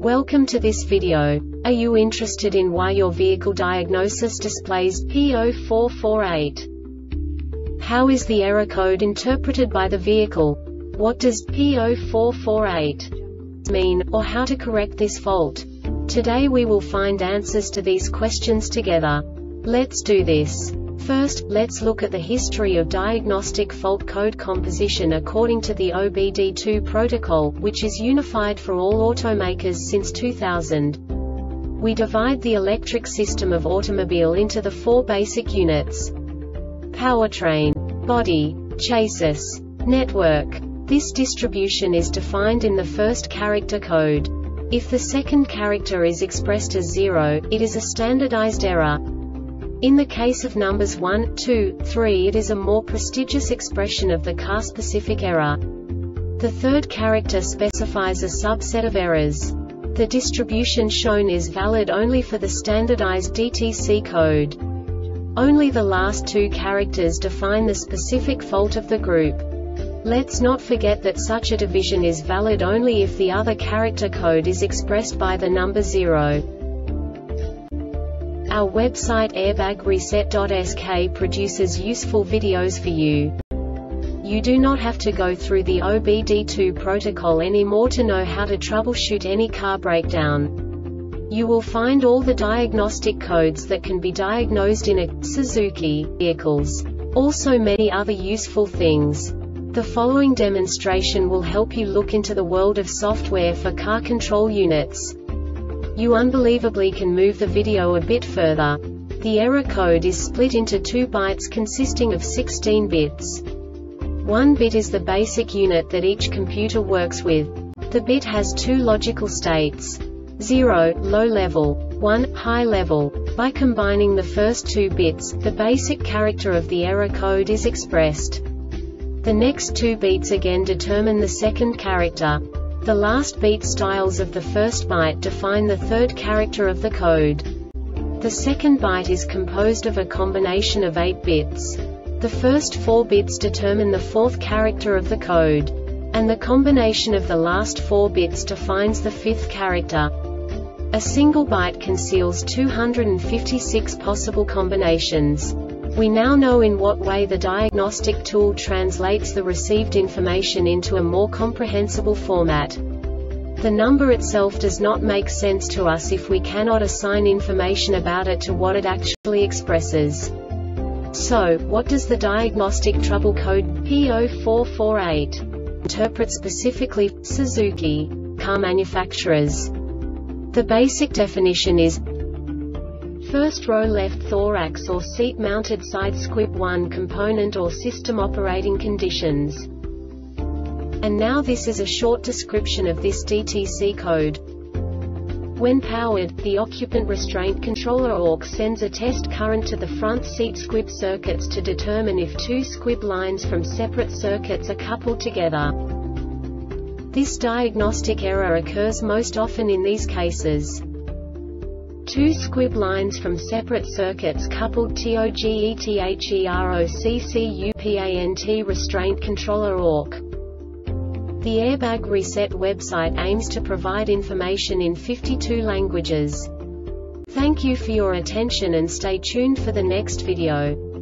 Welcome to this video. Are you interested in why your vehicle diagnosis displays P0448? How is the error code interpreted by the vehicle? What does P0448 mean, or how to correct this fault? Today we will find answers to these questions together. Let's do this. First, let's look at the history of diagnostic fault code composition according to the OBD2 protocol, which is unified for all automakers since 2000. We divide the electric system of automobile into the four basic units: powertrain, body, chassis, network. This distribution is defined in the first character code. If the second character is expressed as 0, it is a standardized error. In the case of numbers 1, 2, 3, it is a more prestigious expression of the car-specific error. The third character specifies a subset of errors. The distribution shown is valid only for the standardized DTC code. Only the last two characters define the specific fault of the group. Let's not forget that such a division is valid only if the other character code is expressed by the number 0. Our website airbagreset.sk produces useful videos for you. You do not have to go through the OBD2 protocol anymore to know how to troubleshoot any car breakdown. You will find all the diagnostic codes that can be diagnosed in a Suzuki vehicles. Also many other useful things. The following demonstration will help you look into the world of software for car control units. You unbelievably can move the video a bit further. The error code is split into 2 bytes consisting of 16 bits. 1 bit is the basic unit that each computer works with. The bit has 2 logical states: 0, low level, 1, high level. By combining the first 2 bits, the basic character of the error code is expressed. The next 2 beats again determine the second character. The last beat styles of the first byte define the third character of the code. The second byte is composed of a combination of 8 bits. The first 4 bits determine the fourth character of the code. And the combination of the last 4 bits defines the fifth character. A single byte conceals 256 possible combinations. We now know in what way the diagnostic tool translates the received information into a more comprehensible format. The number itself does not make sense to us if we cannot assign information about it to what it actually expresses. So, what does the diagnostic trouble code P0448 interpret specifically for Suzuki car manufacturers? The basic definition is: first row left thorax or seat-mounted side squib 1 component or system operating conditions. And now this is a short description of this DTC code. When powered, the occupant restraint controller AUX sends a test current to the front seat squib circuits to determine if 2 squib lines from separate circuits are coupled together. This diagnostic error occurs most often in these cases: 2 squib lines from separate circuits coupled TOGETHEROCCUPANT restraint controller AUX. The Airbag Reset website aims to provide information in 52 languages. Thank you for your attention and stay tuned for the next video.